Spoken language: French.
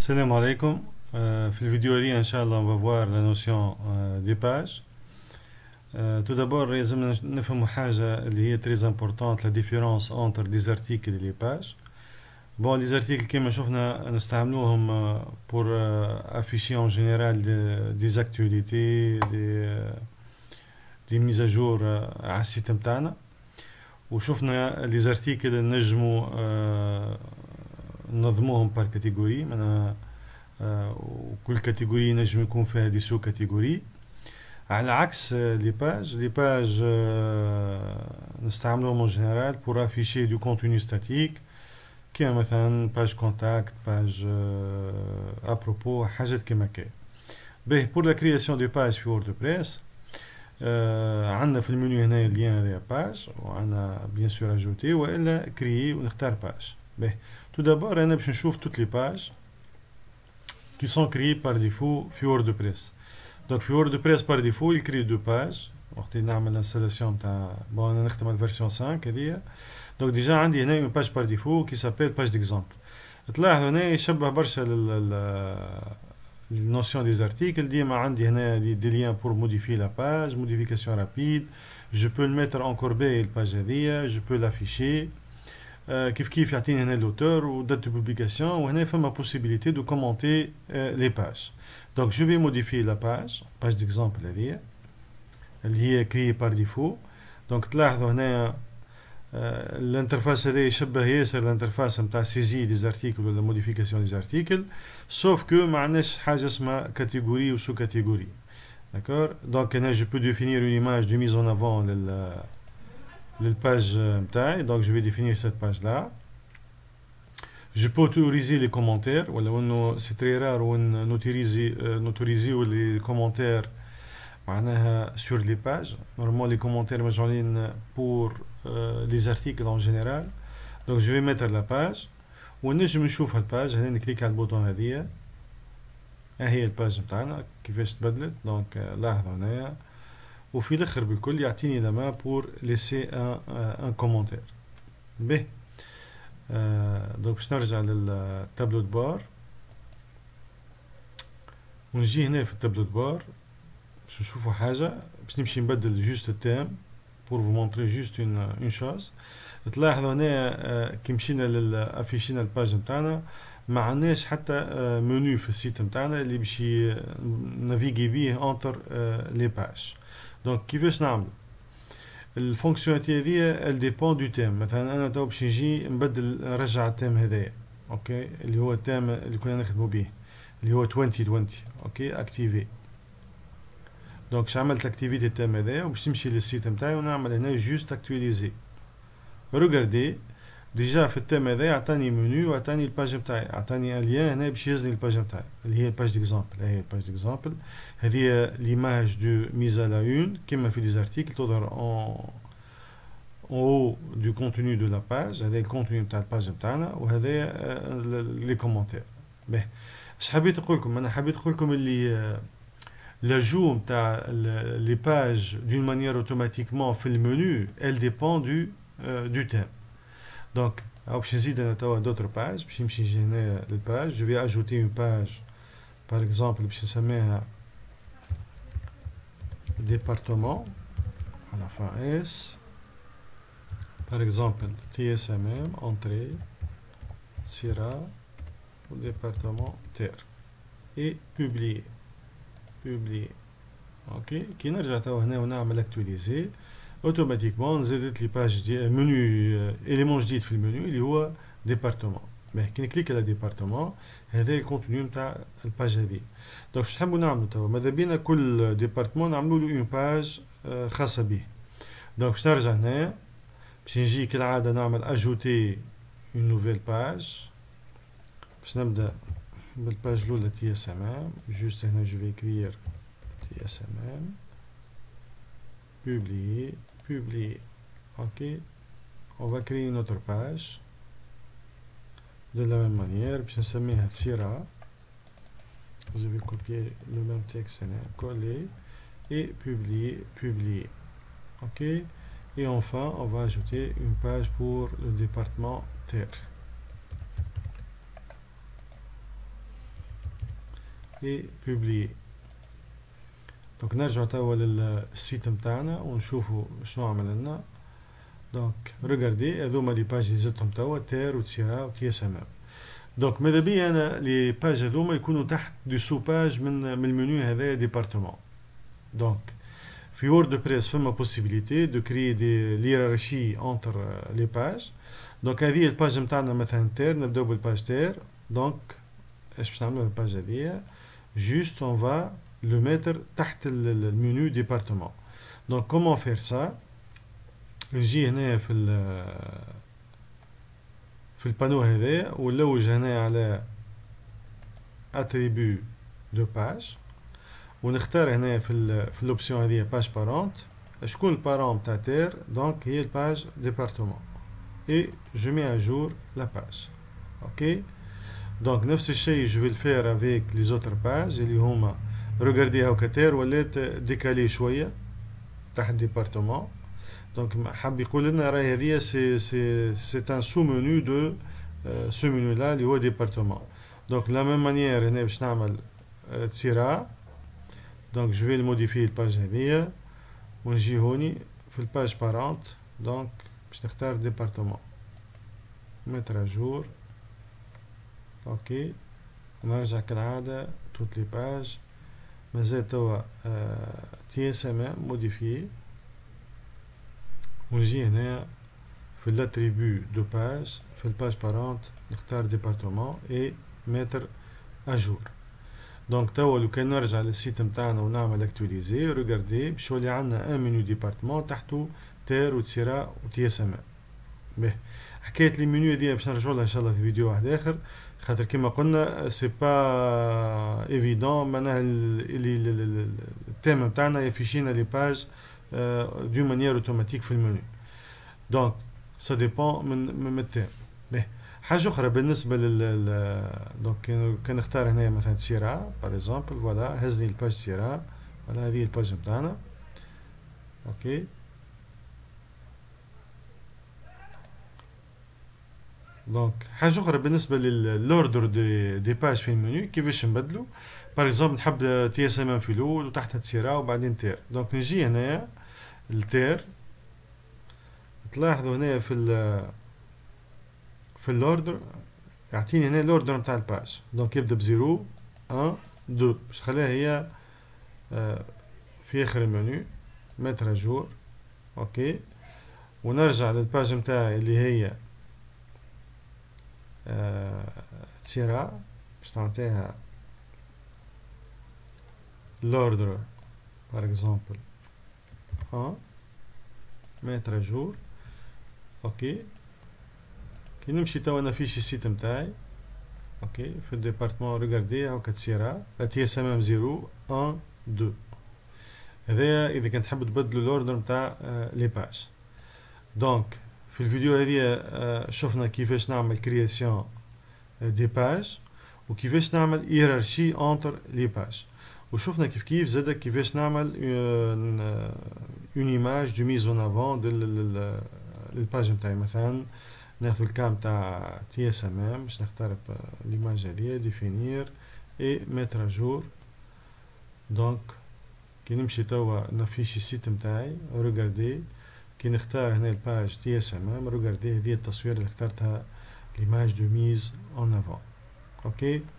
Salam alaikum. في الفيديو دي إن شاء الله on va voir la notion des pages. Tout d'abord لازم نفهم حاجة اللي هي très importante, la différence entre des articles et les pages. Bon, les articles كما شفنا نستعملوهم pour afficher en général des actualités, des mises à jour على السيت متاعنا. وشفنا les articles نجمو ننظموهم par catégorie. معناها وكل كاتيجوري نجم يكون فيها دي سو كاتيجوري، على عكس لي باج نستعملوهم اون جينيرال بور افيشي دو كونتوني ستاتيك، كيما مثلا باج كونتاكت، باج ابروبو، حاجات كيما كي. باهي بور لا كرياسيون دو باج في ووردبريس عندنا في المنيو هنا اللين هذايا باج، وعندنا بيان سور اجوتي والا كريي ونختار باج. باهي تو دابور انا باش نشوف توت لي باج qui sont créés par défaut في WordPress. Donc في WordPress par défaut il crée deux pages. وقت نعمل l'installation تاع انا نخدم على الفيرسيون 5 هذيا. Donc déjà عندي هنا une page par défaut qui s'appelle page d'exemple. تلاحظوا هنا يشبه برشا للنوسيون des articles. ديما عندي هنا des liens pour modifier la page, modification rapide. Je peux le mettre en courbé الباج هذيا, je peux l'afficher. كيف يعطيني هنا l'auteur ou date de publication, وهنا فما possibilité de commenter les pages. Donc je vais modifier la page d'exemple هذه اللي هي créée par défaut. Donc تلاحظوا هنا الانترفاس هذا يشبه ياسر الانترفاس نتاع سيزي دي زارتيكل ولا موديفيكاسيون دي زارتيكل، سوف كو ما عندناش حاجه اسمها كاتيجوري و سو كاتيجوري. داكور. دونك هنا جو بو ديفينير اون ايماج دو ميز اون افون للباج نتاعي. دونك جو في ديفينير سيت باج لا. Je peux autoriser les commentaires, ou c'est très rare où on autorise les commentaires sur les pages. Normalement, les commentaires sont pour les articles en général. Donc, je vais mettre la page. Ou je me chauffe la page, je clique sur le bouton هذه. هي الباج نتاعنا كيفاش تبدلت. دونك لاحظوا هنايا وفي الاخر بالكل يعطيني لما pour laisser un commentaire. به دونك باش نرجع للتابلو دو بار ونجي هنا في التابلو دو بار باش نشوفوا حاجه. باش نمشي نبدل جوست التام pour vous montrer juste une chose. تلاحظوا هنا كي مشينا للافيشينا الباج نتاعنا ما عندناش حتى منيو في السيت نتاعنا اللي باش نافيغي بيه اونتر لي باج. دونك كيفاش نعملو الفونكسيوناليتي هذه ال ديبون دو تيم. مثلا انا تو باش نجي نبدل نرجع التيم هذايا، اوكي، اللي هو التيم اللي كنا نخدمو بيه اللي هو 2020، اوكي، اكتيفي. دونك اش عملت اكتيفيتي التيم هذايا وباش نمشي للسيت نتاعي ونعمل هنا جوست اكتواليزي. ريغاردي ديجا في التيم هذايا عطاني منيو وعطاني الباج نتاعي، عطاني اليان هنا باش يهزني الباج نتاعي اللي هي الباج ديكزامبل. هي الباج ديكزامبل هذه ليماج دو ميز ا لا اون كيما في لي زارتيكل تظهر اون او دو كونتوني دو لا باج. هذا الكونتوني نتاع الباج نتاعنا وهذا لي كومونتير. باهي اش حبيت نقول لكم؟ انا حبيت نقول لكم اللي l'ajout نتاع لي باج d'une manière automatiquement في المنيو elle dépend du thème. Donc باش نزيد انا توا d'autres pages باش نمشي هنا للباج. je vais ajouter une page par exemple باش نسميها département à la fin S, par exemple TSMM entrée Sira au département terre et publier. اوكي. كي نرجع توا هنا ونعمل اكتواليزي اوتوماتيكمون زادت لي باج دي منيو اليمون جديد في المنيو اللي هو ديبارتمون. باهي كي نكليك على ديبارتمون هذا الكونتوني نتاع الباج هذه. دونك واش نحبوا نعملوا توا؟ ماذا بينا كل ديبارتمون نعملوا له اون باج خاصه به. دونك باش نرجع هنا باش نجي كالعاده نعمل اجوتي اون نوفيل باج. باش نبدا بالباج الاولى تي اس ام ام. جوست هنا جو في écrire TSMM publier. ok, on va créer une autre page de la même manière باش نسميها Sira. vous avez copié le même texte هنا coller et publier. ok, et enfin on va ajouter une page pour le département terre. et publier. دونك نرجع توا للسيت متاعنا ونشوفوا شنو عمل لنا. دونك ريغاردي هذوما لي باج اللي زدتهم توا تير وتسيرا وتي اس ام ام. دونك ماذا بيا انا لي باج هذوما يكونوا تحت دو سو باج من المنيو هذايا ديبارتمون. دونك في ووردبريس فما بوسيبيليتي دو كريي دي ليرارشي انتر لي باج. دونك هذه الباج نتاعنا مثلا تير، نبداو بالباج تير. دونك اش باش نعملو الباج هذيا؟ جوست اون فا لو ميتر تحت المنيو ديبارتمون. دونك كومون فير سا؟ نجي هنا في البانو هذايا ونلوج هنا على اتريبيو دو باج ونختار هنا في الاوبسيون هذه باج بارونت. شكون البارون تاع تير؟ دونك هي الباج ديبارتمون et je mets à jour la page. Ok, donc نفس الشيء je vais le faire avec les autres pages اللي هما regardez هاو كتير ولات ديكالي شويه تحت ديبارتمون. دونك حاب يقول لنا راهي هذه سي ان سو منيو دو سو منيو لا اللي هو ديبارتمون. دونك لا ميم مانيير هنا باش نعمل تسيرا. دونك جو في موديفي الباج هذيا ونجي هوني في الباج بارونت. دونك باش نختار ديبارتمون متر اجور. اوكي نرجع كالعادة توت لي باج مازال توا تي اس ام ام موديفيي ونجي هنا في الاتريبيو دو باج في الباج بارونت نختار ديبارتمون اي متر اجور. دونك توا لو كان نرجع للسيت نتاعنا ونعمل اكتواليزي ريغاردي باش يولي عندنا ان منيو ديبارتمون تحته تير وتسيرا وتي اس ام ام. باهي حكايه لي منيو هذيا باش نرجعوا لها ان شاء الله في فيديو واحد اخر، خاطر كيما قلنا سي با ايفيدون معناها اللي التيم نتاعنا يفيشينا لي باج دو مانيير اوتوماتيك في المنيو. دونك سا ديبون من التيم. باهي حاجه اخرى بالنسبه دونك كان نختار هنا مثلا تسيرا باغ اكزومبل فوالا هزني الباج تسيرا. فوالا هذه الباج نتاعنا. اوكي دونك حاجه اخرى بالنسبه للوردر دي باج في المنيو كيفاش نبدلو. باغ اكزومبل نحب تي اس ام ام في الاول وتحتها تسيرا وبعدين تير. دونك نجي هنايا التير تلاحظوا هنا في الاوردر يعطيني هنا الاوردر نتاع الباج. دونك يبدا بزيرو 1 2 باش نخليها هي في اخر المنيو متر جور. اوكي ونرجع للباج نتاعي اللي هي تسيرا باش نعطيها l'ordre par exemple 1 متر جور. اوكي كي نمشي توا انا فيش السيت نتاعي. اوكي في الديبارتمون ريغاردي هاكا تسيرا تي اس ام ام 0 1 2. هذايا اذا كنت تحب تبدلوا الاوردر نتاع لي باج. دونك في الفيديو هذه شفنا كيفاش نعمل كرياسيون دي باج وكيفاش نعمل هيرارشي انتر لي باج، وشفنا كيف زاد كيفاش نعمل اون ايماج دو ميز اون افون للباج نتاعي. مثلا ناخذ الكام تاع تي اس ام ام باش نختار ليماج هذه ديفينير اي متر جور. دونك كي نمشي توا نافيشي السيت نتاعي ريغاردي كي نختار هنا الباج تي اس ام ام ريغاردي هذه التصوير اللي اخترتها ليماج دو ميز اون افون. اوكي